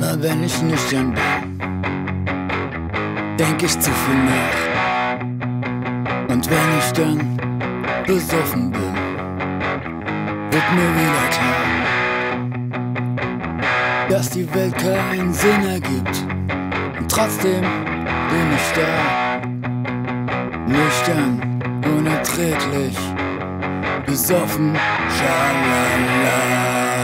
Immer wenn ich nüchtern bin, denk ich zu viel nach. Und wenn ich dann besoffen bin, wird mir wieder klar, dass die Welt keinen Sinn ergibt. Und trotzdem bin ich da, nüchtern, unerträglich, besoffen, schalala.